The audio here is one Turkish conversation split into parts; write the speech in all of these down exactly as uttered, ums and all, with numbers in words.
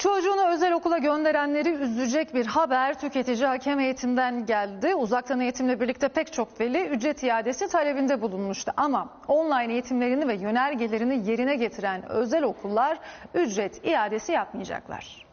Çocuğunu özel okula gönderenleri üzecek bir haber tüketici hakem heyetinden geldi. Uzaktan eğitimle birlikte pek çok veli ücret iadesi talebinde bulunmuştu. Ama online eğitimlerini ve yönergelerini yerine getiren özel okullar ücret iadesi yapmayacaklar.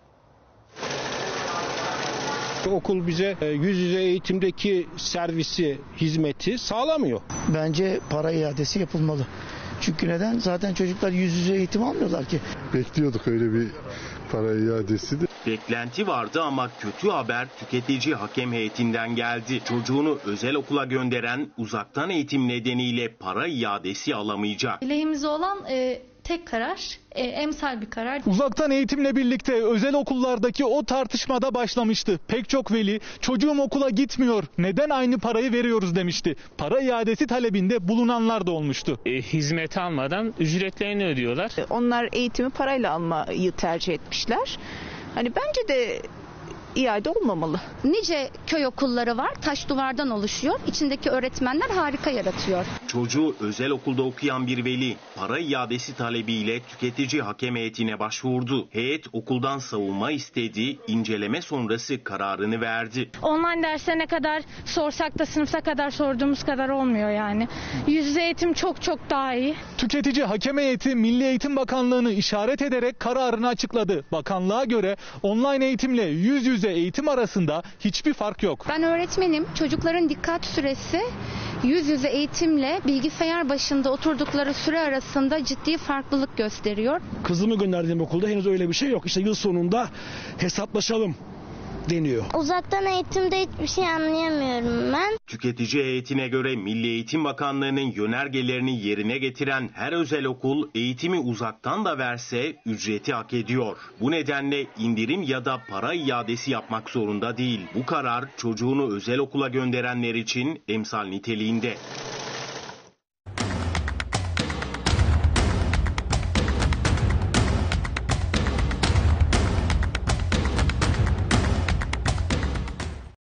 Okul bize yüz yüze eğitimdeki servisi, hizmeti sağlamıyor. Bence para iadesi yapılmalı. Çünkü neden? Zaten çocuklar yüz yüze eğitim almıyorlar ki. Bekliyorduk öyle bir para iadesi de. Beklenti vardı ama kötü haber tüketici hakem heyetinden geldi. Çocuğunu özel okula gönderen uzaktan eğitim nedeniyle para iadesi alamayacak. Lehimize olan e, tek karar, e, emsal bir karar. Uzaktan eğitimle birlikte özel okullardaki o tartışmada başlamıştı. Pek çok veli çocuğum okula gitmiyor, neden aynı parayı veriyoruz demişti. Para iadesi talebinde bulunanlar da olmuştu. E, hizmet almadan ücretlerini ödüyorlar. Onlar eğitimi parayla almayı tercih etmişler. Hani bence de iade olmamalı. Nice köy okulları var, taş duvardan oluşuyor. İçindeki öğretmenler harika yaratıyor. Çocuğu özel okulda okuyan bir veli para iadesi talebiyle tüketici hakem heyetine başvurdu. Heyet okuldan savunma istedi, inceleme sonrası kararını verdi. Online derse ne kadar sorsak da sınıfta kadar sorduğumuz kadar olmuyor yani. Yüz yüze eğitim çok çok daha iyi. Tüketici hakem heyeti Milli Eğitim Bakanlığı'nı işaret ederek kararını açıkladı. Bakanlığa göre online eğitimle yüz yüze eğitim arasında hiçbir fark yok. Ben öğretmenim. Çocukların dikkat süresi yüz yüze eğitimle bilgisayar başında oturdukları süre arasında ciddi farklılık gösteriyor. Kızımı gönderdiğim okulda henüz öyle bir şey yok. İşte yıl sonunda hesaplaşalım deniyor. Uzaktan eğitimde hiçbir şey anlayamıyorum ben. Tüketici heyetine göre Milli Eğitim Bakanlığı'nın yönergelerini yerine getiren her özel okul eğitimi uzaktan da verse ücreti hak ediyor. Bu nedenle indirim ya da para iadesi yapmak zorunda değil. Bu karar çocuğunu özel okula gönderenler için emsal niteliğinde.